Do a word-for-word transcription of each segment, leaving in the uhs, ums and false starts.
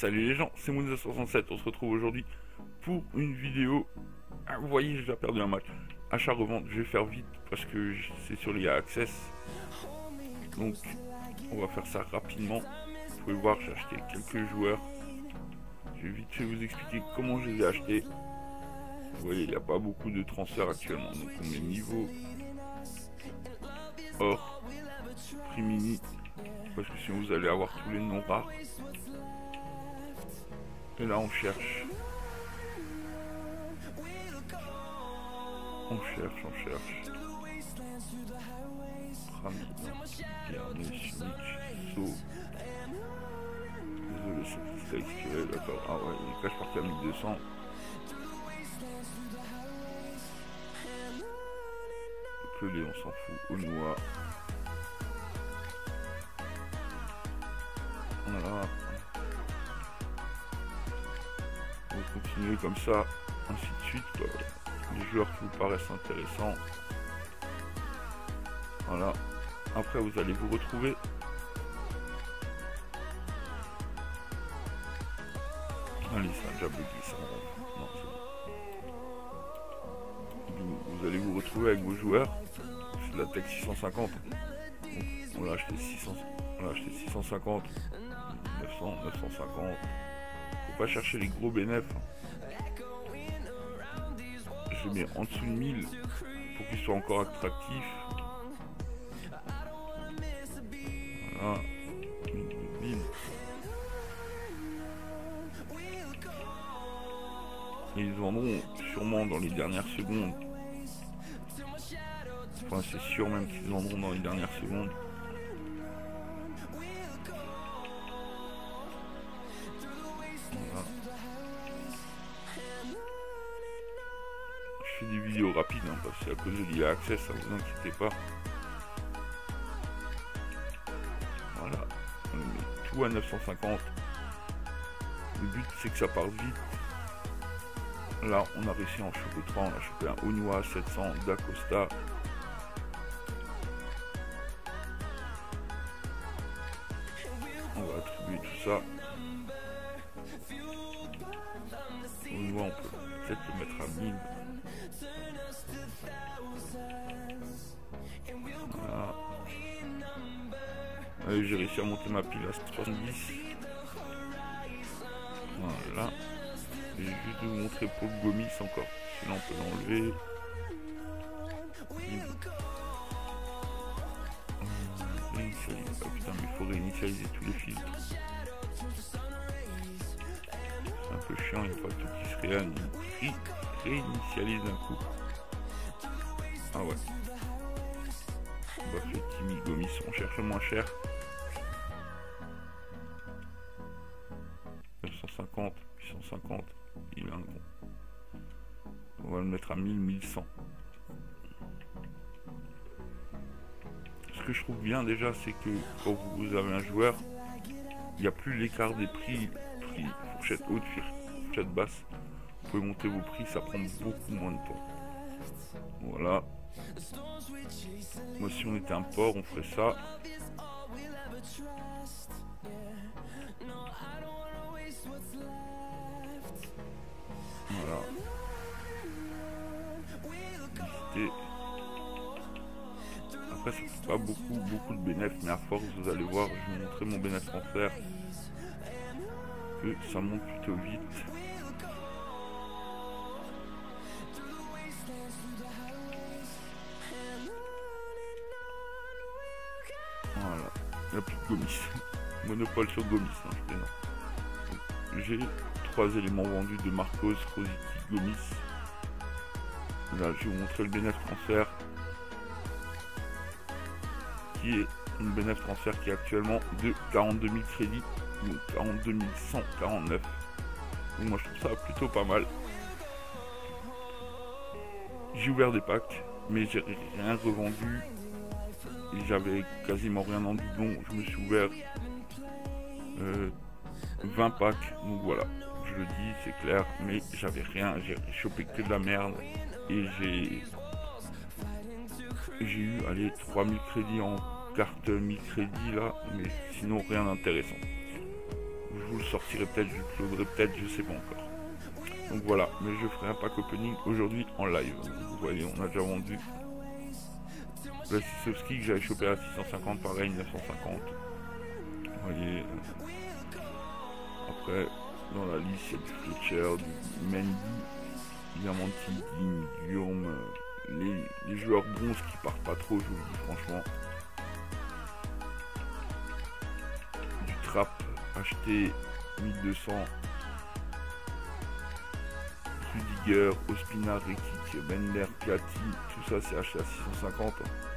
Salut les gens, c'est Moonza soixante-sept, on se retrouve aujourd'hui pour une vidéo. Ah, vous voyez, j'ai déjà perdu un match. Achat-revente, je vais faire vite parce que c'est sur les Access. Donc, on va faire ça rapidement. Vous pouvez voir, j'ai acheté quelques joueurs. Je vais vite fait vous expliquer comment je les ai achetés. Vous voyez, il n'y a pas beaucoup de transferts actuellement. Donc, on met niveau or, prix mini. Parce que sinon, vous allez avoir tous les noms rares. Et là, on cherche. On cherche, on cherche. Rami, Garnier, Schmitt, So. Désolé, c'est très extiré, d'accord. Ah ouais, il cache parti à mille deux cents. Pelé, on s'en fout. Onoa. Voilà. On va continuer comme ça, ainsi de suite. Quoi. Les joueurs qui vous paraissent intéressants. Voilà. Après, vous allez vous retrouver. Allez, c'est un déjà bugué, ça. Non, c'est bon. Vous allez vous retrouver avec vos joueurs. C'est de la tech six cent cinquante. Donc, on l'a acheté six cents. On l'a acheté six cent cinquante. neuf cents, neuf cent cinquante. Faut pas chercher les gros bénéfices. Je les mets en dessous de mille pour qu'ils soient encore attractifs. Voilà. Bim. Et ils vendront sûrement dans les dernières secondes. Enfin, c'est sûr même qu'ils vendront dans les dernières secondes. Voilà. Je fais des vidéos rapides hein, parce que à cause de l'I A Access, ça vous inquiétez pas. Voilà. On met tout à neuf cent cinquante. Le but c'est que ça parte vite. Là, on a réussi à en choper trois. On a chopé un Onoa à sept cents, D'Acosta. On va attribuer tout ça. Onoa, on peut peut-être le mettre à mille. Voilà. Allez, j'ai réussi à monter ma pile à soixante-dix. Voilà. Je vais juste vous montrer pour le Gomis encore. Sinon on peut l'enlever. Réinitialiser. Ah putain mais il faut réinitialiser tous les filtres. C'est un peu chiant, il n'y a pas tout qui se réan... Ré... réinitialise d'un coup. Ah ouais. On va faire Timmy Gomis, on cherche le moins cher. neuf cent cinquante, huit cent cinquante. Il a un gros. On va le mettre à mille, mille cent. Ce que je trouve bien déjà, c'est que quand vous avez un joueur, il n'y a plus l'écart des prix, prix fourchette haute, fourchette basse. Vous pouvez monter vos prix, ça prend beaucoup moins de temps. Voilà. Moi, si on était un port, on ferait ça. Voilà. Visiter. Après, ça fait pas beaucoup, beaucoup de bénéfices, mais à force, vous allez voir, je vais vous montrer mon bénéfice transfert, que ça monte plutôt vite. Voilà. Il n'y a plus de Gomis. Monopole sur Gomis, hein, je plaisante. J'ai trois éléments vendus de Marcos, Rosicki, Gomis. Là, je vais vous montrer le bénéfice transfert. Qui est une bénéfice transfert qui est actuellement de quarante-deux mille crédits. Donc quarante-deux mille cent quarante-neuf. Donc moi je trouve ça plutôt pas mal. J'ai ouvert des packs, mais j'ai rien revendu. Et j'avais quasiment rien en doublon. Je me suis ouvert euh, vingt packs. Donc voilà, je le dis, c'est clair. Mais j'avais rien, j'ai chopé que de la merde. Et j'ai j'ai eu allez trois mille crédits en carte mille crédits là, mais sinon rien d'intéressant. Je vous le sortirai peut-être, je le uploaderai peut-être, je sais pas encore. Donc voilà, mais je ferai un pack opening aujourd'hui en live. Vous voyez, on a déjà vendu le Sisovski que j'avais chopé à six cent cinquante, pareil, neuf cent cinquante. Vous voyez. Après, dans la liste, il y a du Fletcher, du Mendy, Diamanti, Digne, Guillaume, les, les joueurs bronzes qui partent pas trop, je vous le dis franchement. Du Trap acheté mille deux cents. Rudiger, Ospina, Rekic, Bender, Piatti, tout ça c'est acheté à six cent cinquante.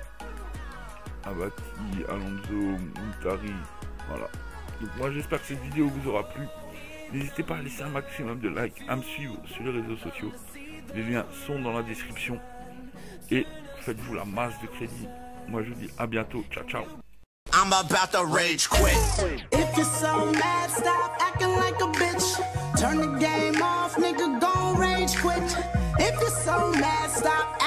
Abati, Alonso, Moutari, voilà. Donc moi j'espère que cette vidéo vous aura plu. N'hésitez pas à laisser un maximum de likes, à me suivre sur les réseaux sociaux. Les liens sont dans la description. Et faites-vous la masse de crédit. Moi je vous dis à bientôt. Ciao ciao. I'm about to rage quit. If you're so mad, stop acting like a bitch. Turn the game off, nigga, gon' rage quit. If you're so mad, stop